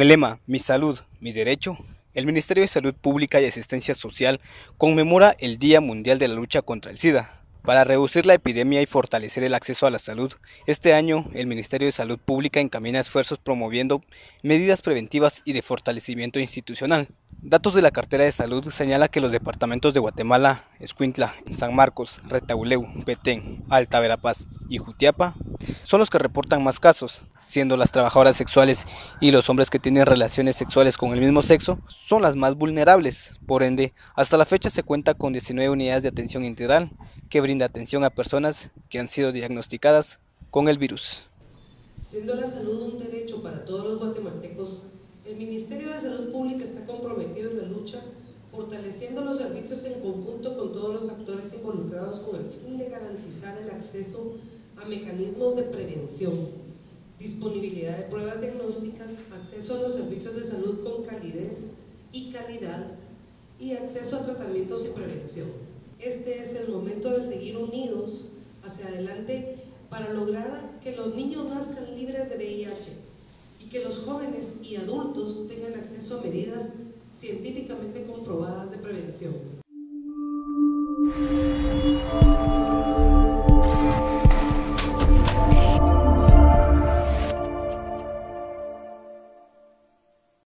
Con el lema Mi salud, mi derecho, el Ministerio de Salud Pública y Asistencia Social conmemora el Día Mundial de la Lucha contra el SIDA. Para reducir la epidemia y fortalecer el acceso a la salud, este año el Ministerio de Salud Pública encamina esfuerzos promoviendo medidas preventivas y de fortalecimiento institucional. Datos de la cartera de salud señala que los departamentos de Guatemala, Escuintla, San Marcos, Retauleu, Petén, Alta Verapaz y Jutiapa son los que reportan más casos, siendo las trabajadoras sexuales y los hombres que tienen relaciones sexuales con el mismo sexo son las más vulnerables. Por ende, hasta la fecha se cuenta con 19 unidades de atención integral que brinda atención a personas que han sido diagnosticadas con el virus. Siendo la salud un derecho para todos los guatemaltecos, el Ministerio de Salud Pública está comprometido en la lucha, fortaleciendo los servicios en conjunto con todos los actores involucrados con el fin de garantizar el acceso a mecanismos de prevención, disponibilidad de pruebas diagnósticas, acceso a los servicios de salud con calidez y calidad y acceso a tratamientos y prevención. Este es el momento de seguir unidos hacia adelante para lograr que los niños nazcan libres de VIH y que los jóvenes y adultos tengan acceso a medidas científicamente comprobadas de prevención.